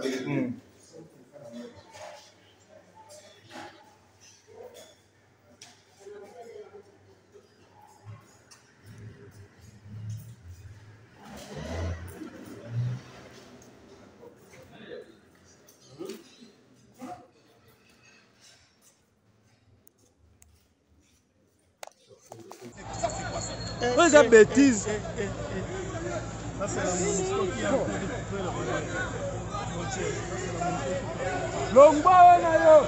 Ouais, c'est bêtise. Ça, c'est la Monusco qui a fait la Longba, yo.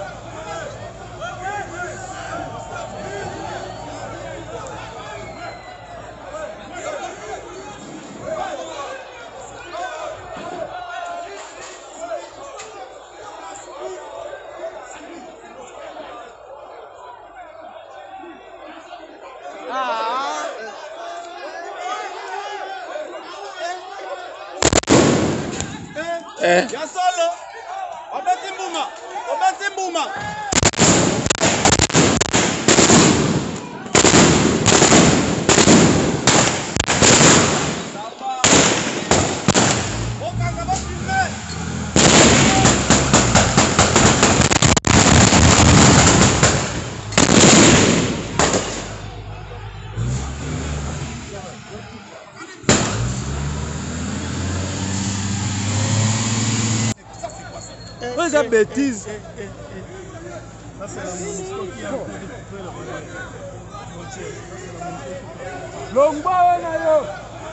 Ya solo. Obetimbuma. Obetimbuma. Ouais, c'est bêtise. Ça, c'est la Monusco qui a fait la Longba, yo.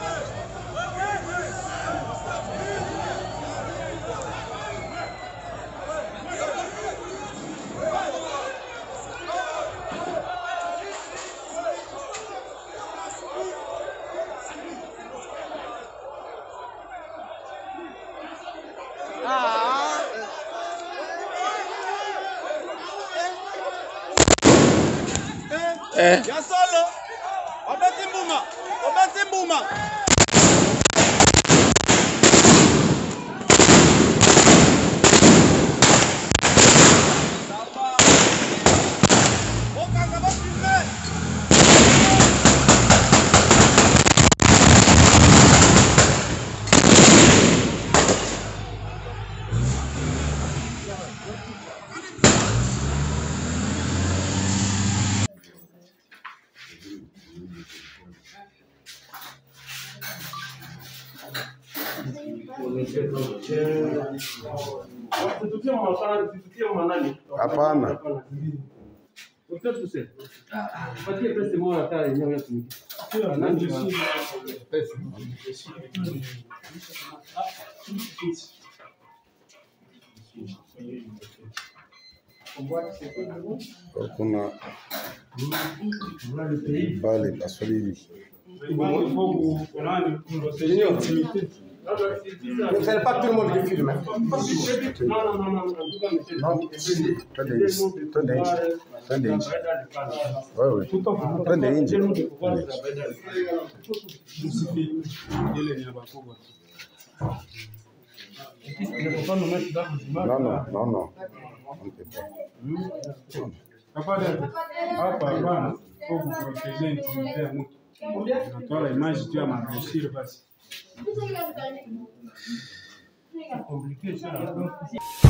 Ya solo. Obetimbuma. Obetimbuma. Hapana. Kuna bale pasoli. Vous n'avez pas tout le monde qui filme. Non, oui. Non. Natoa image tu ya mabrochure basi. C'est compliqué ça.